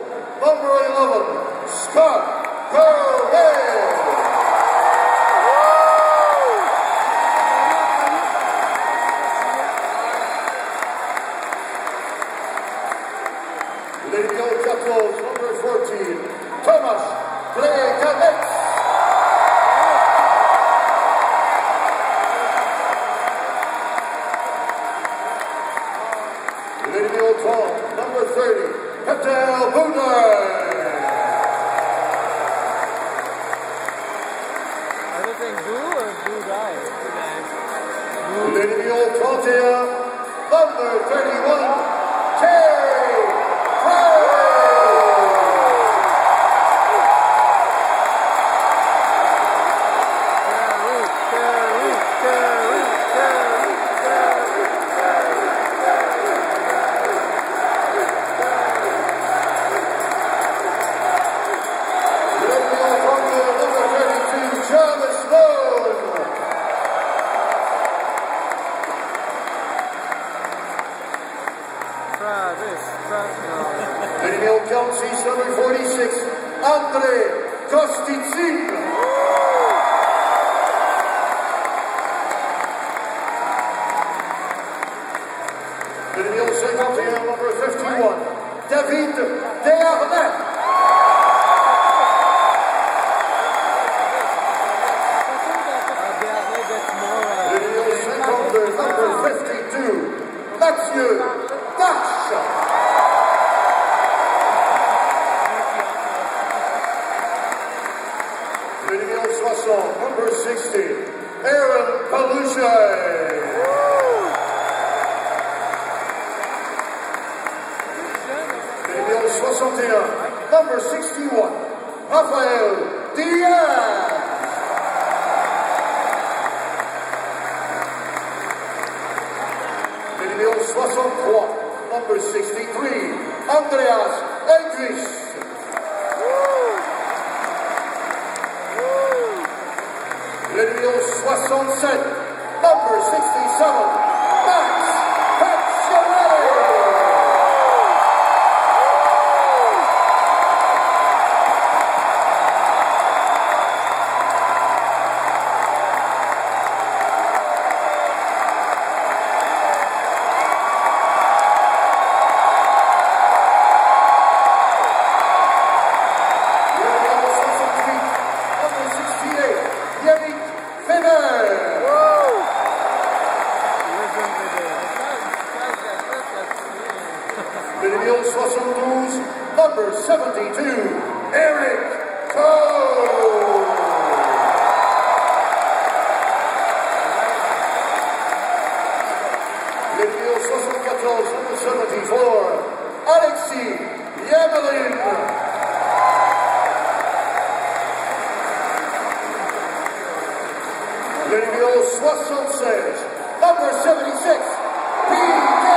number 11, Scott Gomez. Lady Capitals, number 14, Thomas Plekanec. Lady Old number 30, Patel Budai. Anything blue or Budai? Lady Old number 31, Terry Gray. Lady Kelsey's number 46, Andre Kostitsin. Lady 51, number 51, David Desharnais. Lady number 52, Mathieu Dash. Number 60, Aaron Paluche. Numéro 61, number 61, Rafael Diaz. Numéro 63, number 63, Andreas Edrich. Le numéro 67, number 67, Max Pacioretty. Numéro 72, number 72, Eric Cole. Numéro 74, number 74, Alexis Yamelin. Numéro 76, number 76, PJ.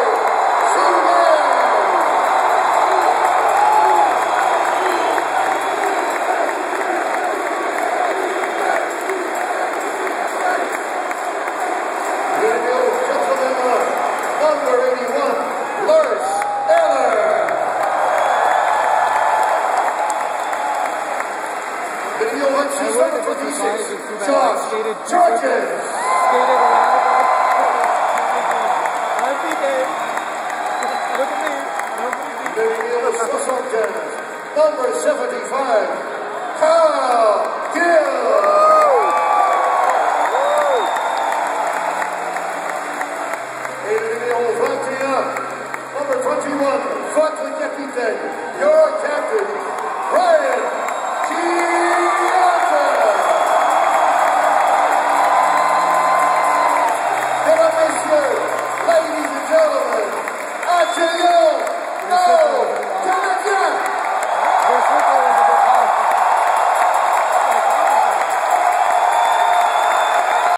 Number 75, Kyle Gill. Numéro 21, number 21, votre capitaine, your captain,